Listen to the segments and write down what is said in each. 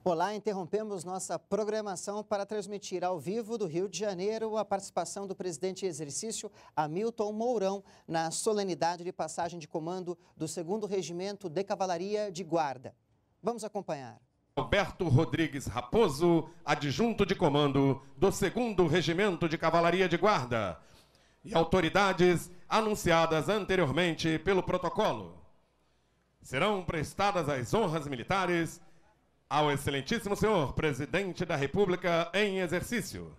Olá, interrompemos nossa programação para transmitir ao vivo do Rio de Janeiro a participação do presidente em exercício Hamilton Mourão na solenidade de passagem de comando do 2º Regimento de Cavalaria de Guarda. Vamos acompanhar. Alberto Rodrigues Raposo, adjunto de comando do 2º Regimento de Cavalaria de Guarda, e autoridades anunciadas anteriormente pelo protocolo. Serão prestadas as honras militares ao excelentíssimo senhor Presidente da República em exercício.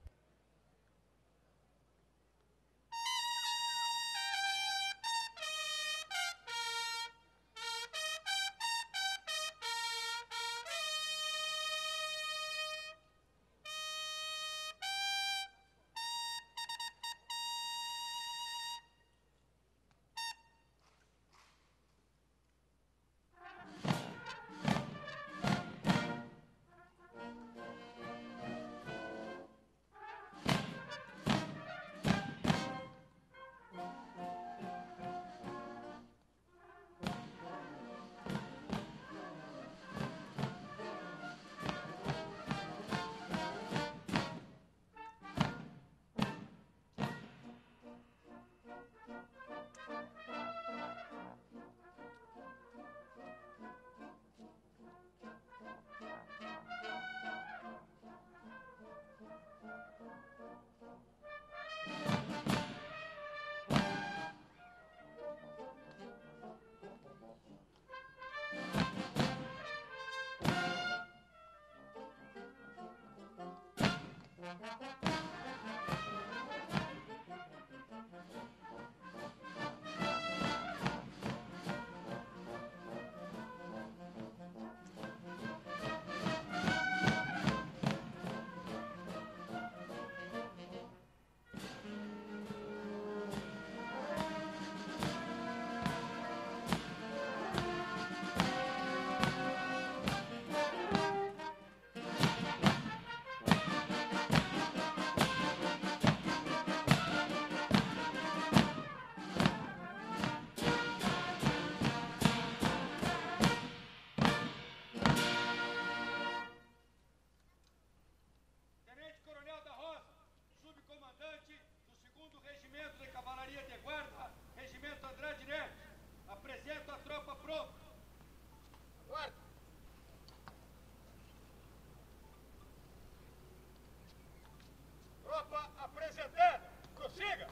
Apresento a tropa pronta. Guarda. Tropa apresentada. Prossiga.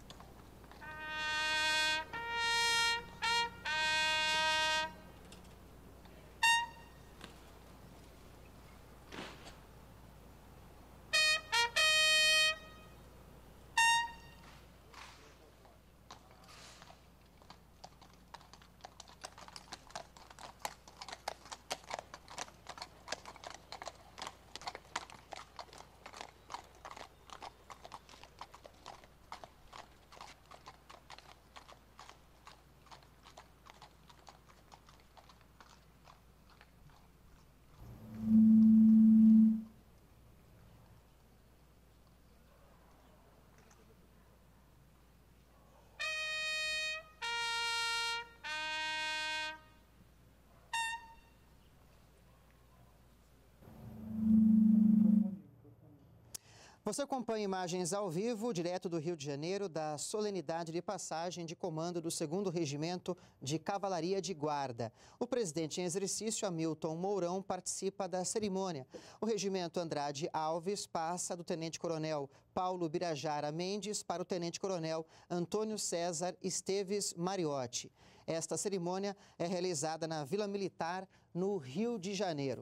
Você acompanha imagens ao vivo, direto do Rio de Janeiro, da solenidade de passagem de comando do 2º Regimento de Cavalaria de Guarda. O presidente em exercício, Hamilton Mourão, participa da cerimônia. O regimento Andrade Alves passa do tenente-coronel Paulo Birajara Mendes para o tenente-coronel Antônio César Esteves Mariotti. Esta cerimônia é realizada na Vila Militar, no Rio de Janeiro.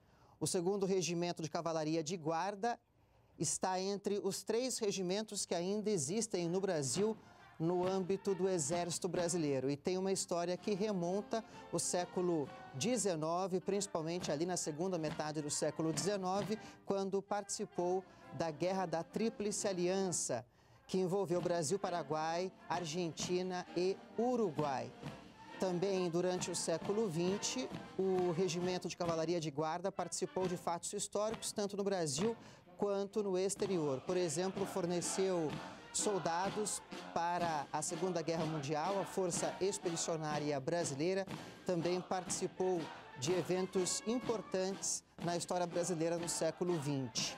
O 2º Regimento de Cavalaria de Guarda está entre os 3 regimentos que ainda existem no Brasil no âmbito do Exército Brasileiro. E tem uma história que remonta ao século XIX, principalmente ali na segunda metade do século XIX, quando participou da Guerra da Tríplice Aliança, que envolveu Brasil, Paraguai, Argentina e Uruguai. Também, durante o século XX, o Regimento de Cavalaria de Guarda participou de fatos históricos, tanto no Brasil quanto no exterior. Por exemplo, forneceu soldados para a Segunda Guerra Mundial, a Força Expedicionária Brasileira, também participou de eventos importantes na história brasileira no século XX.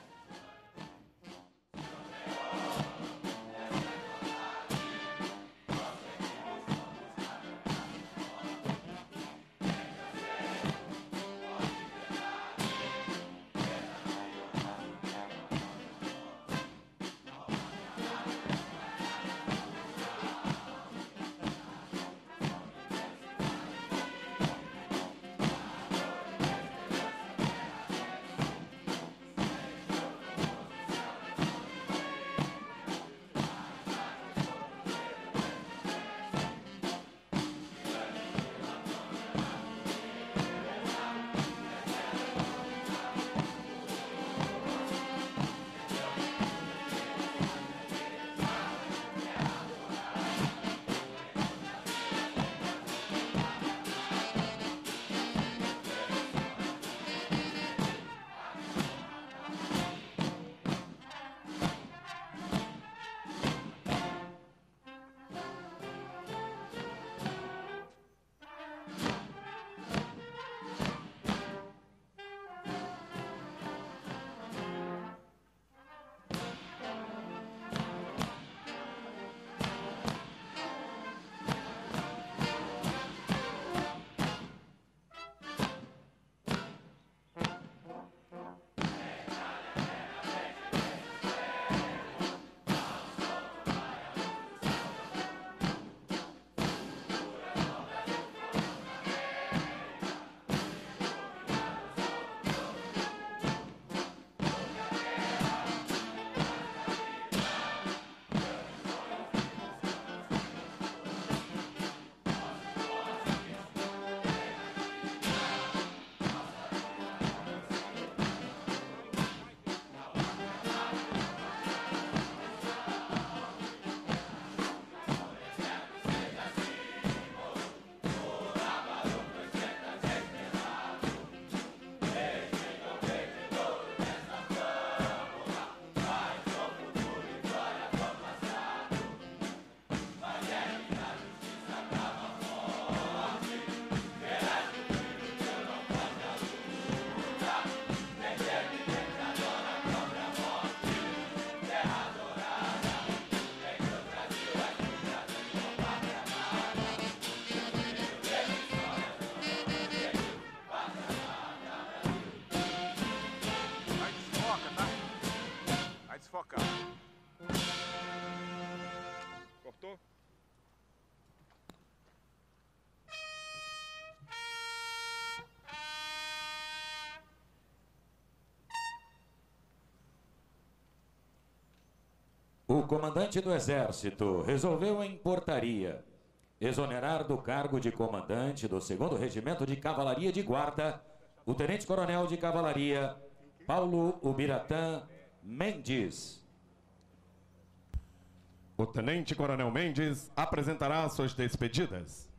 Cortou? O comandante do Exército resolveu em portaria exonerar do cargo de comandante do 2º Regimento de Cavalaria de Guarda o tenente-coronel de Cavalaria Paulo Ubiratã Mendes. O tenente-coronel Mendes apresentará suas despedidas.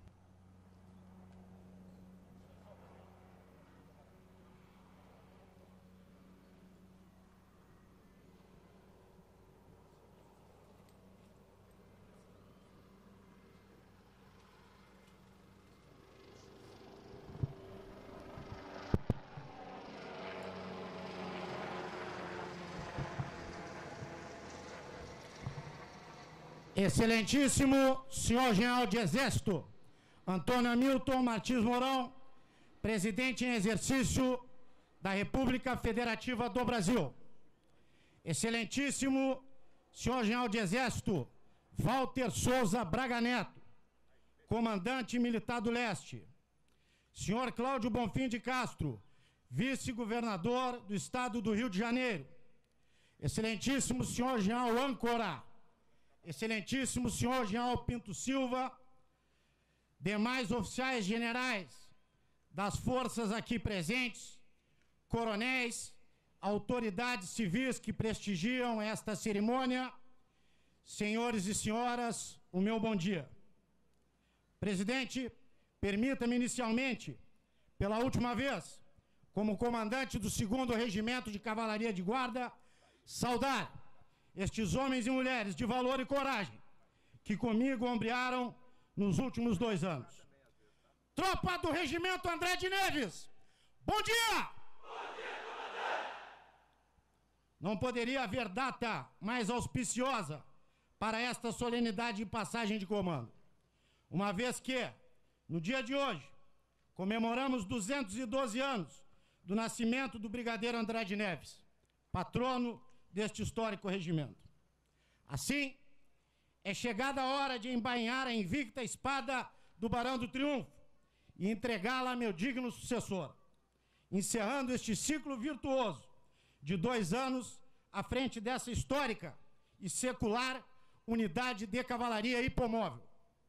Excelentíssimo senhor general de Exército, Antônio Hamilton Martins Mourão, presidente em exercício da República Federativa do Brasil. Excelentíssimo senhor general de Exército, Walter Souza Braga Neto, comandante militar do Leste. Senhor Cláudio Bonfim de Castro, vice-governador do estado do Rio de Janeiro. Excelentíssimo senhor general Âncora, excelentíssimo senhor general Pinto Silva, demais oficiais generais das forças aqui presentes, coronéis, autoridades civis que prestigiam esta cerimônia, senhores e senhoras, o meu bom dia. Presidente, permita-me inicialmente, pela última vez, como comandante do 2º Regimento de Cavalaria de Guarda, saudar estes homens e mulheres de valor e coragem que comigo ombrearam nos últimos 2 anos. Tropa do Regimento André de Neves, Bom dia! Bom dia, comandante! Não poderia haver data mais auspiciosa para esta solenidade de passagem de comando, uma vez que, no dia de hoje, comemoramos 212 anos do nascimento do Brigadeiro Andrade Neves, patrono deste histórico regimento. Assim, é chegada a hora de embainhar a invicta espada do Barão do Triunfo e entregá-la a meu digno sucessor, encerrando este ciclo virtuoso de 2 anos à frente dessa histórica e secular unidade de cavalaria hipomóvel.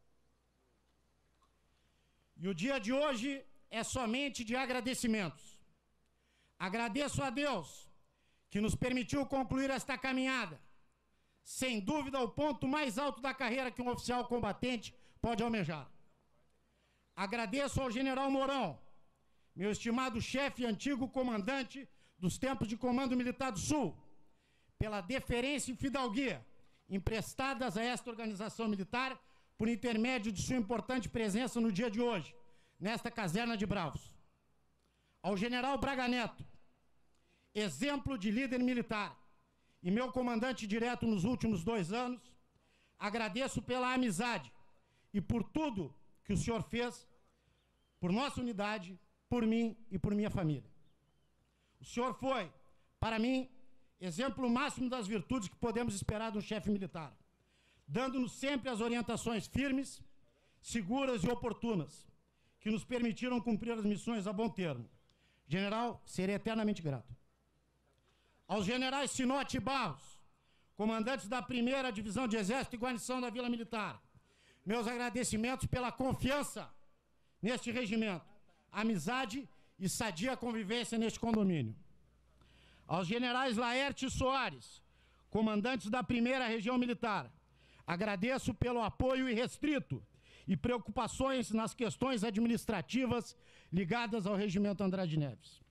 E o dia de hoje é somente de agradecimentos. Agradeço a Deus que nos permitiu concluir esta caminhada, sem dúvida o ponto mais alto da carreira que um oficial combatente pode almejar. Agradeço ao general Mourão, meu estimado chefe e antigo comandante dos tempos de Comando Militar do Sul, pela deferência e fidalguia emprestadas a esta organização militar por intermédio de sua importante presença no dia de hoje, nesta caserna de Bravos. Ao general Braga Neto, exemplo de líder militar e meu comandante direto nos últimos 2 anos, agradeço pela amizade e por tudo que o senhor fez por nossa unidade, por mim e por minha família. O senhor foi, para mim, exemplo máximo das virtudes que podemos esperar de um chefe militar, dando-nos sempre as orientações firmes, seguras e oportunas, que nos permitiram cumprir as missões a bom termo. General, serei eternamente grato. Aos generais Sinote e Barros, comandantes da 1ª Divisão de Exército e Guarnição da Vila Militar, meus agradecimentos pela confiança neste regimento, amizade e sadia convivência neste condomínio. Aos generais Laerte e Soares, comandantes da 1ª Região Militar, agradeço pelo apoio irrestrito e preocupações nas questões administrativas ligadas ao regimento Andrade Neves.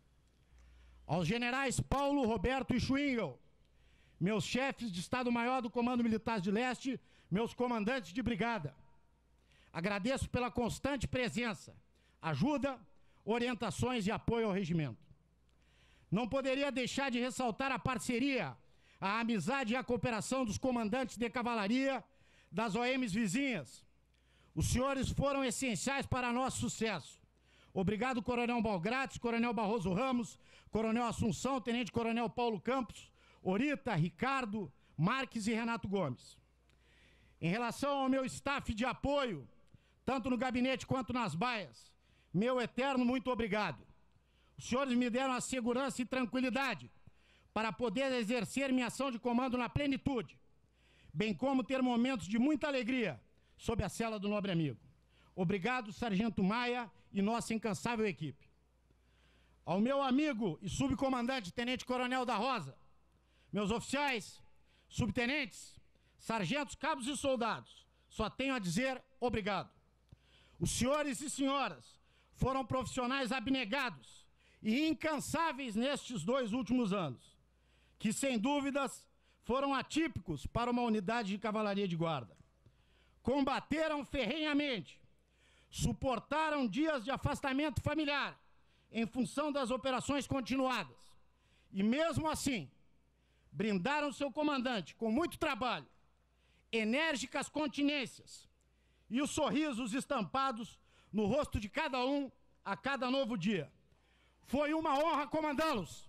Aos generais Paulo, Roberto e Schwingel, meus chefes de Estado-Maior do Comando Militar de Leste, meus comandantes de brigada, agradeço pela constante presença, ajuda, orientações e apoio ao regimento. Não poderia deixar de ressaltar a parceria, a amizade e a cooperação dos comandantes de cavalaria das OMs vizinhas. Os senhores foram essenciais para nosso sucesso. Obrigado, Coronel Malgrates, Coronel Barroso Ramos, Coronel Assunção, Tenente Coronel Paulo Campos, Orita, Ricardo, Marques e Renato Gomes. Em relação ao meu staff de apoio, tanto no gabinete quanto nas baias, meu eterno muito obrigado. Os senhores me deram a segurança e tranquilidade para poder exercer minha ação de comando na plenitude, bem como ter momentos de muita alegria sob a cela do nobre amigo. Obrigado, Sargento Maia e nossa incansável equipe. Ao meu amigo e subcomandante Tenente Coronel da Rosa, meus oficiais, subtenentes, sargentos, cabos e soldados, só tenho a dizer obrigado. Os senhores e senhoras foram profissionais abnegados e incansáveis nestes 2 últimos anos, que sem dúvidas foram atípicos para uma unidade de cavalaria de guarda. Combateram ferrenhamente, suportaram dias de afastamento familiar em função das operações continuadas e mesmo assim brindaram seu comandante com muito trabalho, enérgicas continências e os sorrisos estampados no rosto de cada um a cada novo dia. Foi uma honra comandá-los.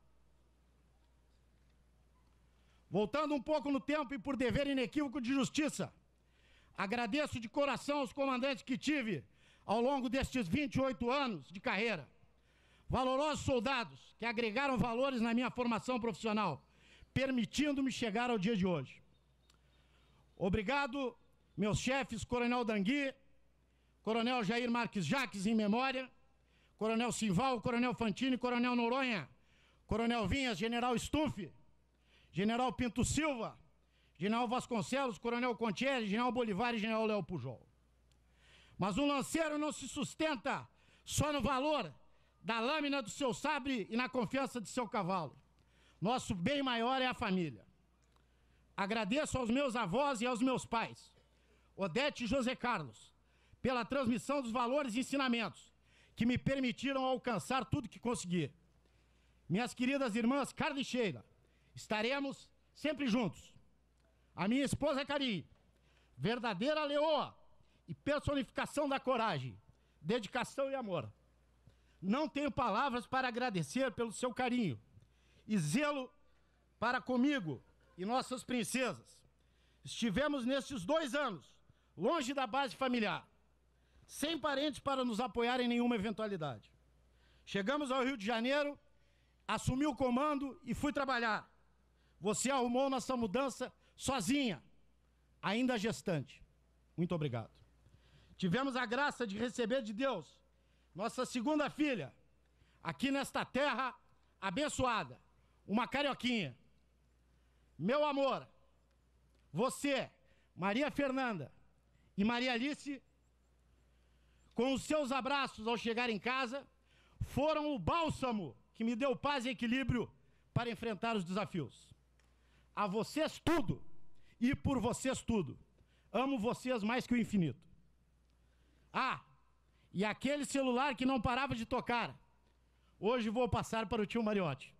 Voltando um pouco no tempo e por dever inequívoco de justiça, agradeço de coração aos comandantes que tive ao longo destes 28 anos de carreira. Valorosos soldados que agregaram valores na minha formação profissional, permitindo-me chegar ao dia de hoje. Obrigado, meus chefes, Coronel Dangui, Coronel Jair Marques Jaques, em memória, Coronel Simval, Coronel Fantini, Coronel Noronha, Coronel Vinhas, General Stumpf, General Pinto Silva, General Vasconcelos, Coronel Contieri, General Bolivar e General Léo Pujol. Mas um lanceiro não se sustenta só no valor da lâmina do seu sabre e na confiança de seu cavalo. Nosso bem maior é a família. Agradeço aos meus avós e aos meus pais, Odete e José Carlos, pela transmissão dos valores e ensinamentos que me permitiram alcançar tudo que consegui. Minhas queridas irmãs Carla e Sheila, estaremos sempre juntos. A minha esposa Cari, verdadeira leoa e personificação da coragem, dedicação e amor. Não tenho palavras para agradecer pelo seu carinho e zelo para comigo e nossas princesas. Estivemos nestes 2 anos, longe da base familiar, sem parentes para nos apoiar em nenhuma eventualidade. Chegamos ao Rio de Janeiro, assumi o comando e fui trabalhar. Você arrumou nossa mudança sozinha, ainda gestante. Muito obrigado. Tivemos a graça de receber de Deus nossa segunda filha, aqui nesta terra abençoada, uma carioquinha. Meu amor, você, Maria Fernanda e Maria Alice, com os seus abraços ao chegar em casa, foram o bálsamo que me deu paz e equilíbrio para enfrentar os desafios. A vocês tudo e por vocês tudo. Amo vocês mais que o infinito. Ah, e aquele celular que não parava de tocar, hoje vou passar para o tio Mariotti.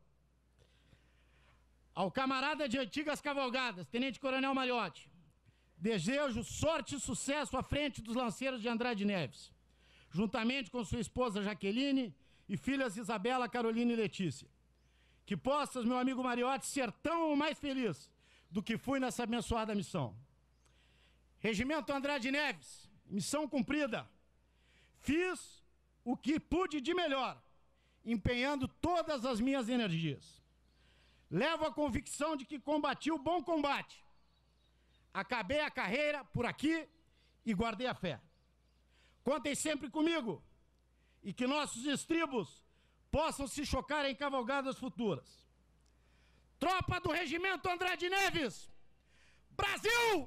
Ao camarada de antigas cavalgadas, Tenente Coronel Mariotti, desejo sorte e sucesso à frente dos lanceiros de Andrade Neves, juntamente com sua esposa Jaqueline e filhas Isabela, Carolina e Letícia. Que possas, meu amigo Mariotti, ser tão ou mais feliz do que fui nessa abençoada missão. Regimento Andrade Neves, missão cumprida. Fiz o que pude de melhor, empenhando todas as minhas energias. Levo a convicção de que combati o bom combate. Acabei a carreira por aqui e guardei a fé. Contem sempre comigo e que nossos estribos possam se chocar em cavalgadas futuras. Tropa do Regimento Andrade Neves! Brasil!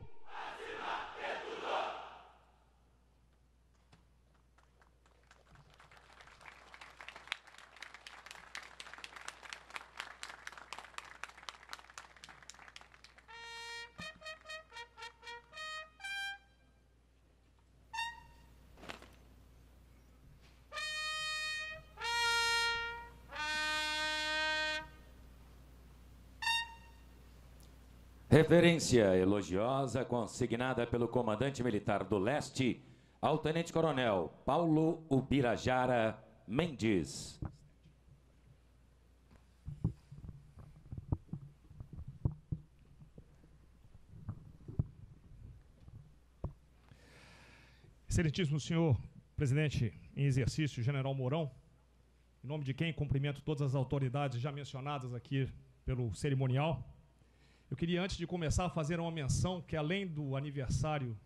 Referência elogiosa consignada pelo comandante militar do Leste ao tenente-coronel Paulo Ubirajara Mendes. Excelentíssimo senhor presidente em exercício, general Mourão, em nome de quem cumprimento todas as autoridades já mencionadas aqui pelo cerimonial. Eu queria, antes de começar, fazer uma menção que, além do aniversário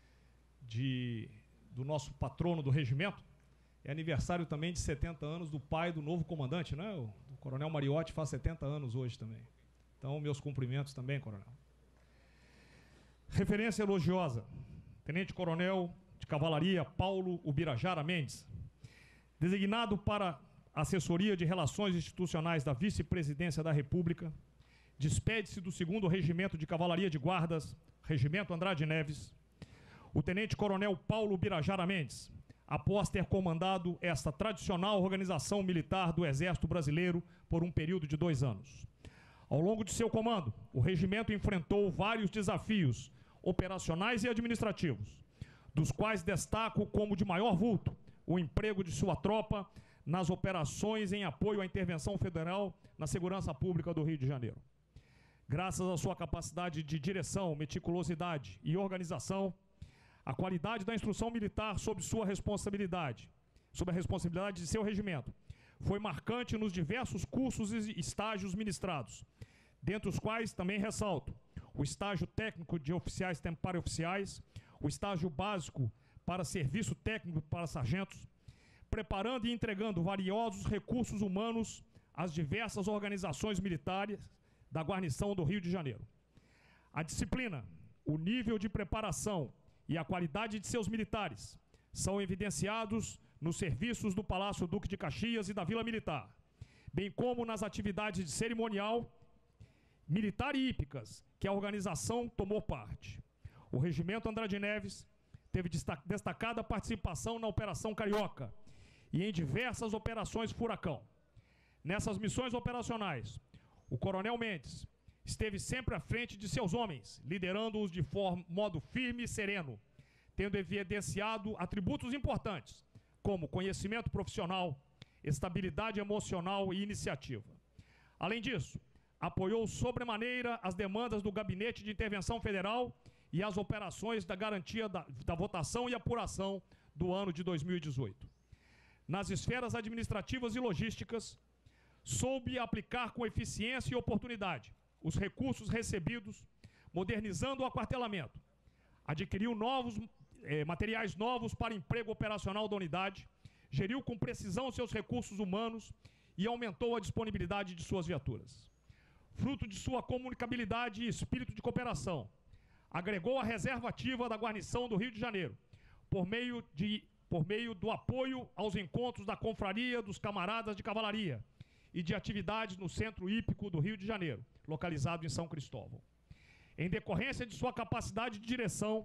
do nosso patrono do regimento, é aniversário também de 70 anos do pai do novo comandante, né? O coronel Mariotti faz 70 anos hoje também. Então, meus cumprimentos também, coronel. Referência elogiosa, tenente-coronel de cavalaria Paulo Ubirajara Mendes, designado para assessoria de relações institucionais da vice-presidência da República, despede-se do 2º Regimento de Cavalaria de Guardas, Regimento Andrade Neves, o tenente-coronel Paulo Ubirajara Mendes, após ter comandado esta tradicional organização militar do Exército Brasileiro por um período de 2 anos. Ao longo de seu comando, o regimento enfrentou vários desafios operacionais e administrativos, dos quais destaco como de maior vulto o emprego de sua tropa nas operações em apoio à intervenção federal na segurança pública do Rio de Janeiro. Graças à sua capacidade de direção, meticulosidade e organização, a qualidade da instrução militar sob sua responsabilidade, sob a responsabilidade de seu regimento, foi marcante nos diversos cursos e estágios ministrados, dentre os quais também ressalto o estágio técnico de oficiais para oficiais, o estágio básico para serviço técnico para sargentos, preparando e entregando valiosos recursos humanos às diversas organizações militares da guarnição do Rio de Janeiro. A disciplina, o nível de preparação e a qualidade de seus militares são evidenciados nos serviços do Palácio Duque de Caxias e da Vila Militar, bem como nas atividades de cerimonial, militar e hípicas que a organização tomou parte. O Regimento Andrade Neves teve destacada participação na Operação Carioca e em diversas operações Furacão. Nessas missões operacionais, o Coronel Mendes esteve sempre à frente de seus homens, liderando-os de modo firme e sereno, tendo evidenciado atributos importantes, como conhecimento profissional, estabilidade emocional e iniciativa. Além disso, apoiou sobremaneira as demandas do Gabinete de Intervenção Federal e as operações da garantia da votação e apuração do ano de 2018. Nas esferas administrativas e logísticas, soube aplicar com eficiência e oportunidade os recursos recebidos, modernizando o aquartelamento, adquiriu materiais novos para emprego operacional da unidade, geriu com precisão seus recursos humanos e aumentou a disponibilidade de suas viaturas. Fruto de sua comunicabilidade e espírito de cooperação, agregou a reserva ativa da guarnição do Rio de Janeiro, por meio do apoio aos encontros da Confraria dos Camaradas de Cavalaria e de atividades no Centro Hípico do Rio de Janeiro, localizado em São Cristóvão. Em decorrência de sua capacidade de direção,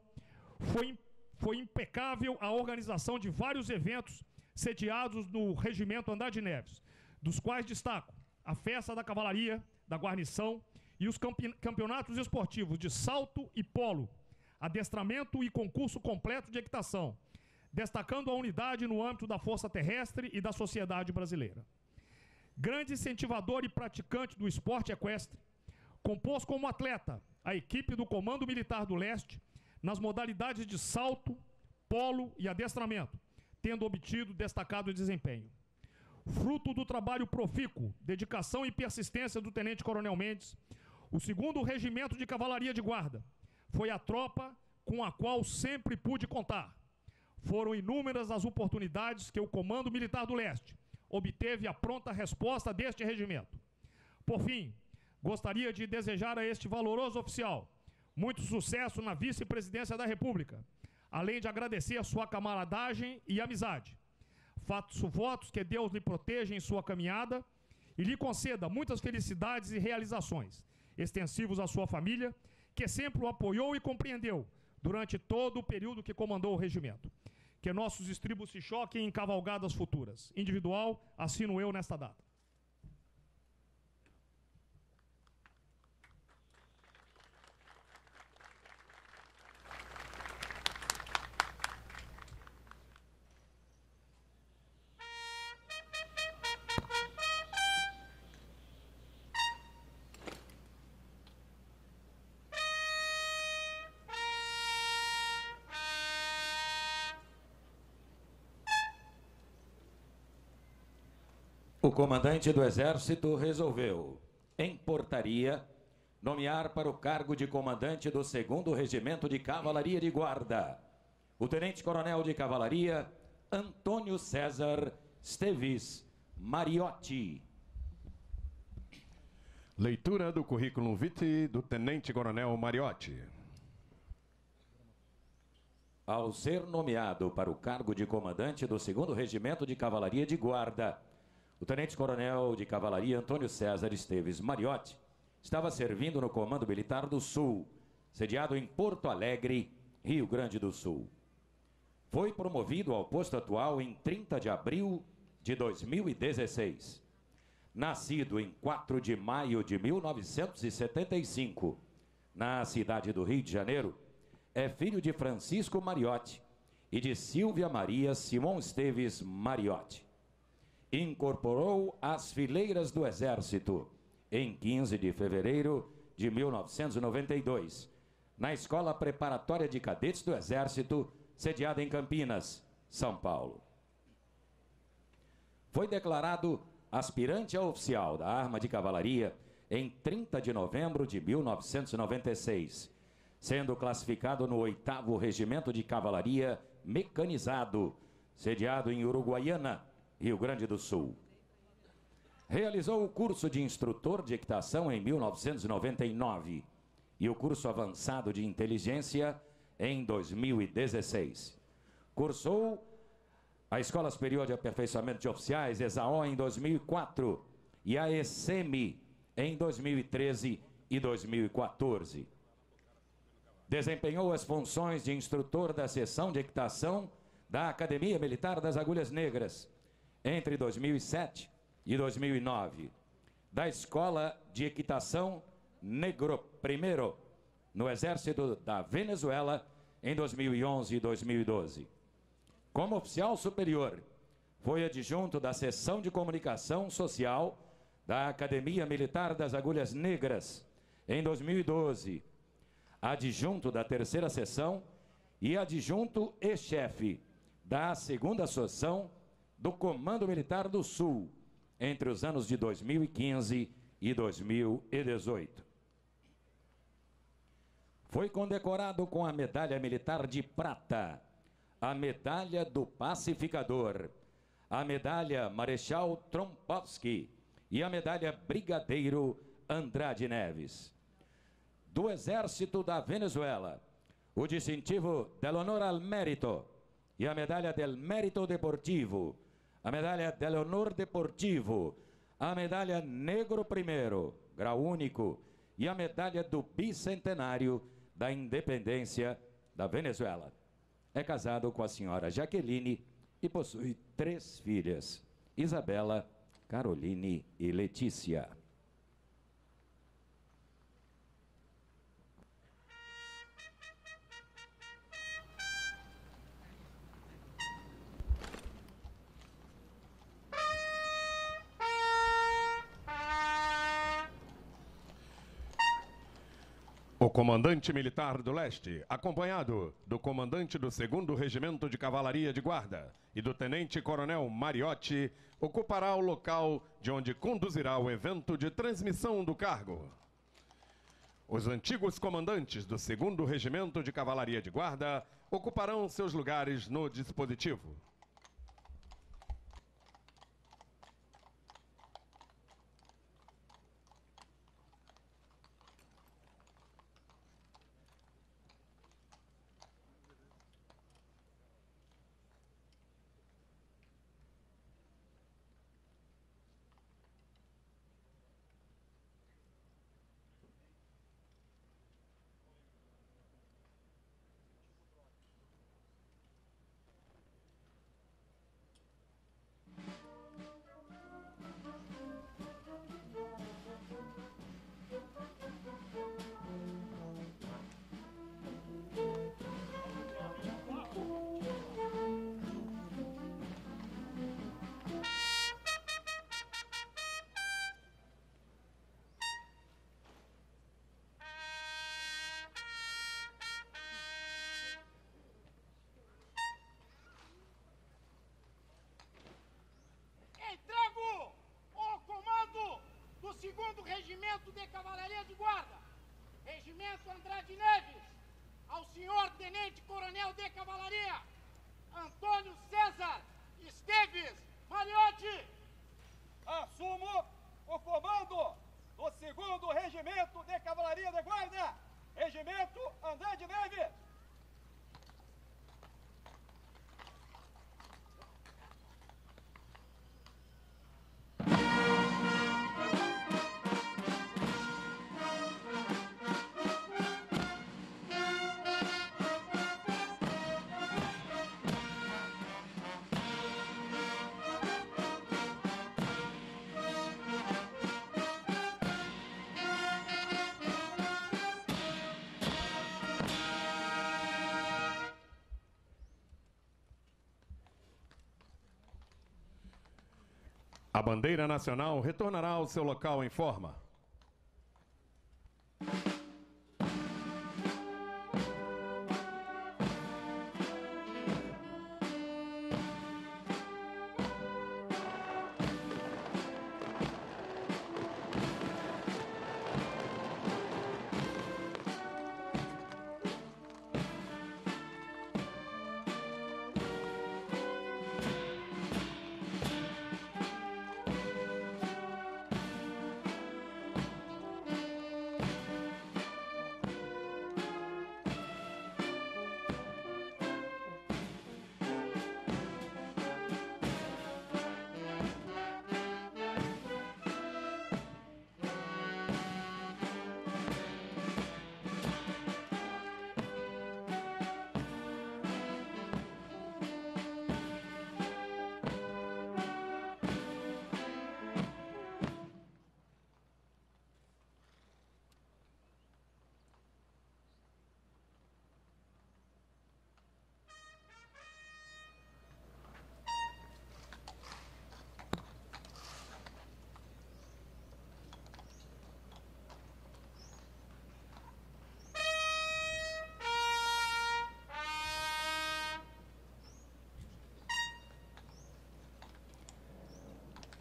foi impecável a organização de vários eventos sediados no Regimento Andrade de Neves, dos quais destaco a Festa da Cavalaria, da Guarnição e os campeonatos esportivos de salto e polo, adestramento e concurso completo de equitação, destacando a unidade no âmbito da Força Terrestre e da sociedade brasileira. Grande incentivador e praticante do esporte equestre, compôs como atleta a equipe do Comando Militar do Leste nas modalidades de salto, polo e adestramento, tendo obtido destacado desempenho. Fruto do trabalho profícuo, dedicação e persistência do Tenente Coronel Mendes, o 2º Regimento de Cavalaria de Guarda foi a tropa com a qual sempre pude contar. Foram inúmeras as oportunidades que o Comando Militar do Leste obteve a pronta resposta deste regimento. Por fim, gostaria de desejar a este valoroso oficial muito sucesso na vice-presidência da República, além de agradecer a sua camaradagem e amizade. Faço votos que Deus lhe proteja em sua caminhada e lhe conceda muitas felicidades e realizações, extensivos à sua família, que sempre o apoiou e compreendeu durante todo o período que comandou o regimento. Que nossos estribos se choquem em cavalgadas futuras. Individual, assino eu nesta data. O comandante do Exército resolveu, em portaria, nomear para o cargo de comandante do 2º Regimento de Cavalaria de Guarda o Tenente-Coronel de Cavalaria Antônio César Esteves Mariotti. Leitura do currículo vitae do Tenente-Coronel Mariotti. Ao ser nomeado para o cargo de comandante do 2º Regimento de Cavalaria de Guarda, o Tenente-Coronel de Cavalaria Antônio César Esteves Mariotti estava servindo no Comando Militar do Sul, sediado em Porto Alegre, Rio Grande do Sul. Foi promovido ao posto atual em 30 de abril de 2016. Nascido em 4 de maio de 1975, na cidade do Rio de Janeiro, é filho de Francisco Mariotti e de Silvia Maria Simão Esteves Mariotti. Incorporou às fileiras do Exército em 15 de fevereiro de 1992, na Escola Preparatória de Cadetes do Exército, sediada em Campinas, São Paulo. Foi declarado aspirante a oficial da Arma de Cavalaria em 30 de novembro de 1996, sendo classificado no 8º Regimento de Cavalaria Mecanizado, sediado em Uruguaiana, Rio Grande do Sul. Realizou o curso de instrutor de equitação em 1999 e o curso avançado de inteligência em 2016. Cursou a Escola Superior de Aperfeiçoamento de Oficiais, ESAO, em 2004 e a ESEMI em 2013 e 2014. Desempenhou as funções de instrutor da seção de equitação da Academia Militar das Agulhas Negras entre 2007 e 2009, da Escola de Equitação Negro Primeiro, no Exército da Venezuela, em 2011 e 2012. Como oficial superior, foi adjunto da Seção de Comunicação Social da Academia Militar das Agulhas Negras, em 2012, adjunto da terceira seção e adjunto e chefe da segunda seção do Comando Militar do Sul, entre os anos de 2015 e 2018. Foi condecorado com a Medalha Militar de Prata, a Medalha do Pacificador, a Medalha Marechal Trompovski e a Medalha Brigadeiro Andrade Neves. Do Exército da Venezuela, o distintivo del Honor al Mérito e a Medalha del Mérito Deportivo, a Medalha del Honor Deportivo, a Medalha Negro Primeiro, grau único, e a Medalha do Bicentenário da Independência da Venezuela. É casado com a senhora Jaqueline e possui 3 filhas, Isabela, Caroline e Letícia. O comandante militar do leste, acompanhado do comandante do 2º Regimento de Cavalaria de Guarda e do tenente-coronel Mariotti, ocupará o local de onde conduzirá o evento de transmissão do cargo. Os antigos comandantes do 2º Regimento de Cavalaria de Guarda ocuparão seus lugares no dispositivo. Entrego o comando do 2º Regimento de Cavalaria de Guarda, Regimento Andrade Neves, ao senhor Tenente Coronel de Cavalaria, Antônio César Esteves Mariotti. Assumo o comando do 2º Regimento de Cavalaria de Guarda, Regimento Andrade Neves. A bandeira nacional retornará ao seu local em forma.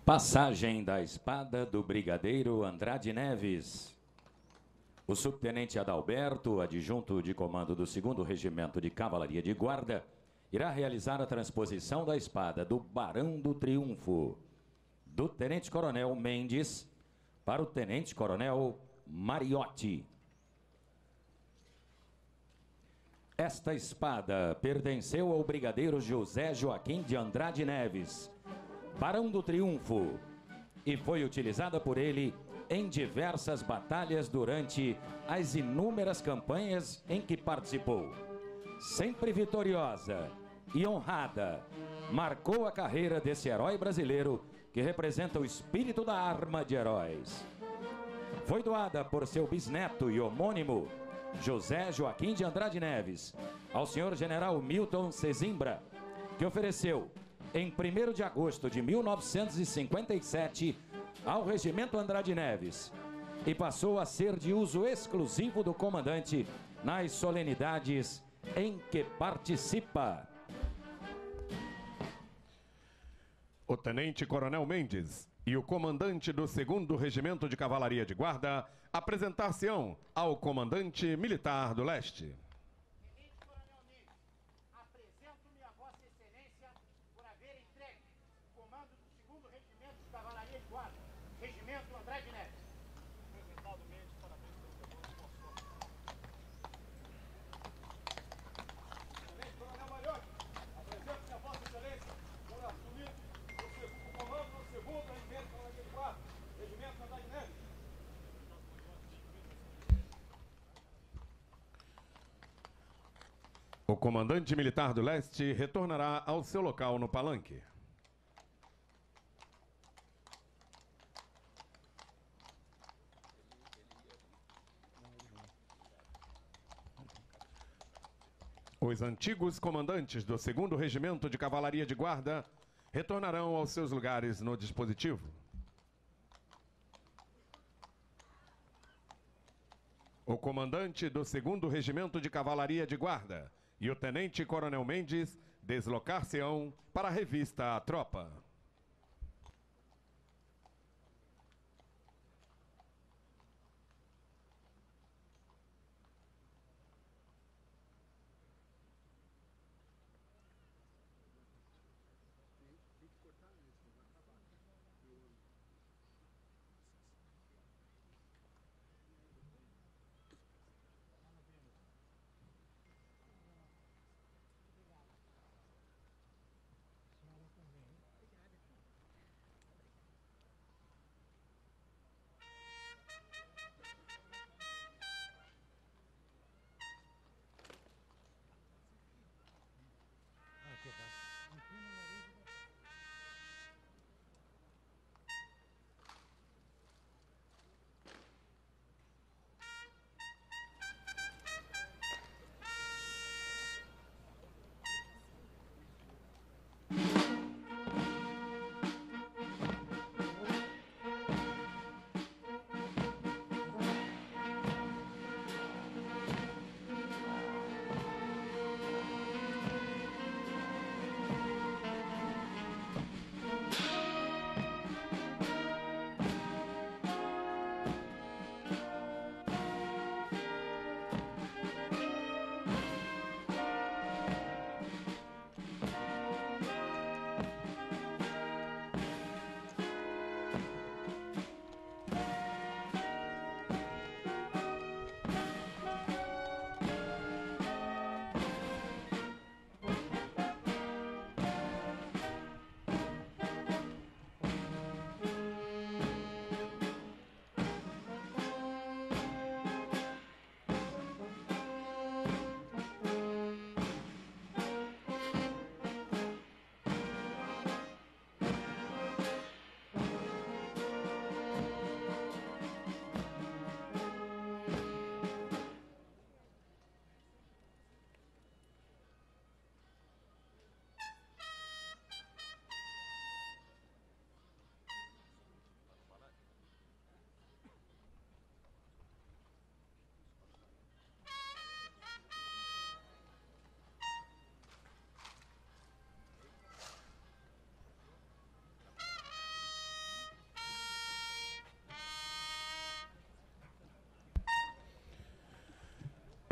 Passagem da espada do brigadeiro Andrade Neves. O subtenente Adalberto, adjunto de comando do 2º Regimento de Cavalaria de Guarda, irá realizar a transposição da espada do Barão do Triunfo, do tenente-coronel Mendes para o tenente-coronel Mariotti. Esta espada pertenceu ao brigadeiro José Joaquim de Andrade Neves, Barão do Triunfo, e foi utilizada por ele em diversas batalhas durante as inúmeras campanhas em que participou. Sempre vitoriosa e honrada, marcou a carreira desse herói brasileiro que representa o espírito da arma de heróis. Foi doada por seu bisneto e homônimo, José Joaquim de Andrade Neves, ao senhor general Milton Sesimbra, que ofereceu, em 1º de agosto de 1957, ao Regimento Andrade Neves, e passou a ser de uso exclusivo do comandante nas solenidades em que participa. O tenente-coronel Mendes e o comandante do 2º Regimento de Cavalaria de Guarda apresentar-se-ão ao comandante militar do leste. Tenente-coronel Mendes, apresento-me a Vossa Excelência por haver entregue o comando do 2º Regimento de Cavalaria de Guarda, Regimento Andrade Neves. Representado Mendes, parabéns pelo trabalho, boa sorte. Tenente-coronel Mariotti, apresento-me a Vossa Excelência por assumir o comando do 2º Regimento de Cavalaria de Guarda, Regimento Andrade Neves. O comandante militar do leste retornará ao seu local no palanque. Os antigos comandantes do 2º Regimento de Cavalaria de Guarda retornarão aos seus lugares no dispositivo. O comandante do 2º Regimento de Cavalaria de Guarda e o tenente-coronel Mendes deslocar-se-ão para a revista A Tropa.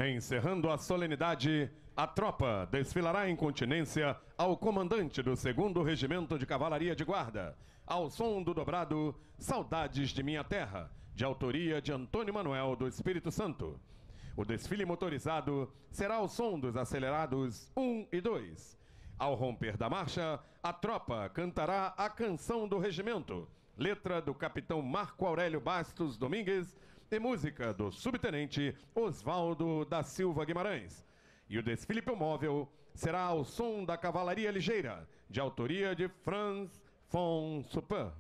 Encerrando a solenidade, a tropa desfilará em continência ao comandante do 2º Regimento de Cavalaria de Guarda, ao som do dobrado Saudades de Minha Terra, de autoria de Antônio Manuel do Espírito Santo. O desfile motorizado será ao som dos acelerados 1 e 2. Ao romper da marcha, a tropa cantará a canção do regimento, letra do capitão Marco Aurélio Bastos Domingues e música do subtenente Osvaldo da Silva Guimarães. E o desfile móvel será ao som da Cavalaria Ligeira, de autoria de Franz von Suppin.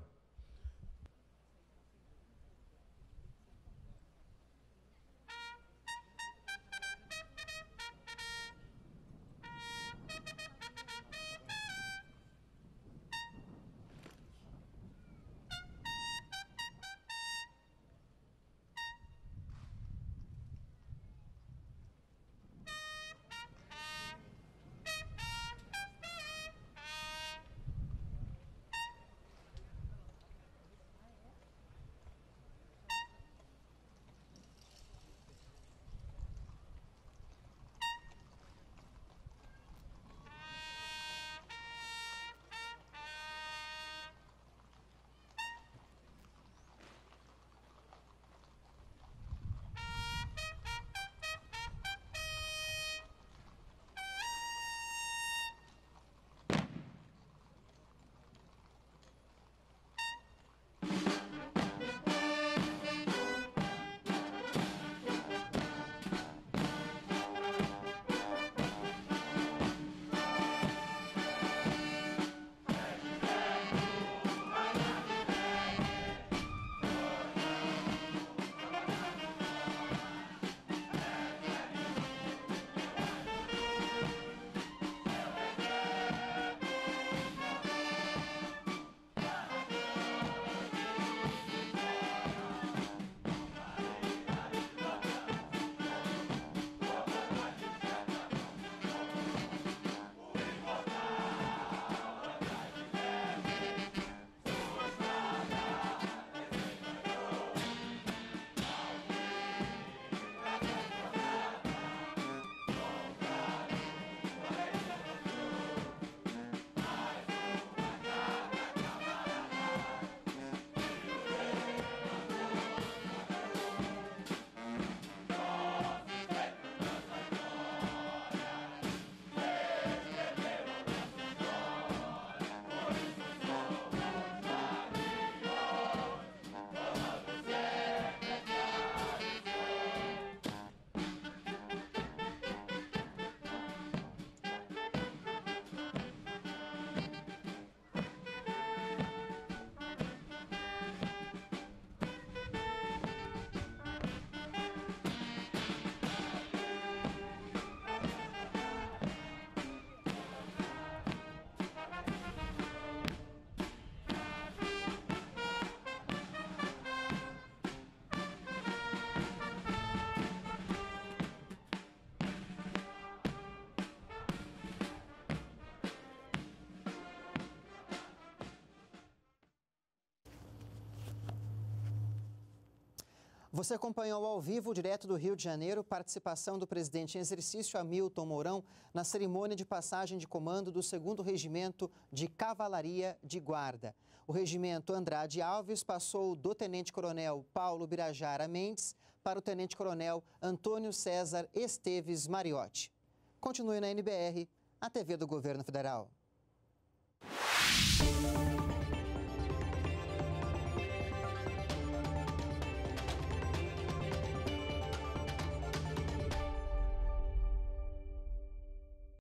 Você acompanhou ao vivo, direto do Rio de Janeiro, participação do presidente em exercício Hamilton Mourão na cerimônia de passagem de comando do 2º Regimento de Cavalaria de Guarda. O regimento Andrade Alves passou do tenente-coronel Paulo Birajara Mendes para o tenente-coronel Antônio César Esteves Mariotti. Continue na NBR, a TV do Governo Federal.